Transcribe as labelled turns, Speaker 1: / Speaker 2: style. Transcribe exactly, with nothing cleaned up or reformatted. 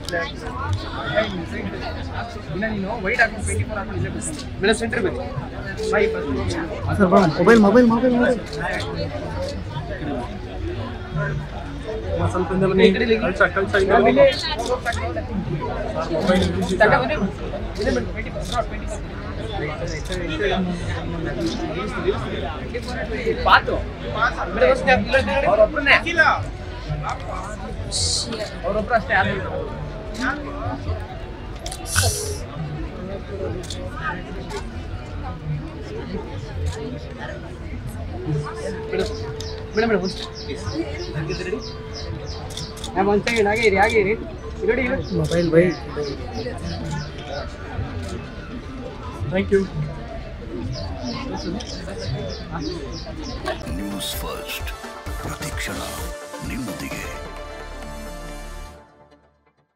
Speaker 1: Mobile mobile mobile mobile
Speaker 2: ಸ್ವಲ್ಪ ಕಳ್ಸ ಕಳ್ಸ
Speaker 3: ಅವರೊಬ್ಬರು ಅಷ್ಟೇ ಮೇಡಮ್ ಮೇಡಮ್ ಒಂದು ಸೆಕೆಂಡ್ ಹಾಗೆ ಇರಿ ಹಾಗೆ ಇರಿ ಇರಡಿ
Speaker 1: mobile bye
Speaker 2: thank you.
Speaker 4: News first ಪ್ರತಿಕ್ಷಣ ನಿಮ್ಮೊಂದಿಗೆ.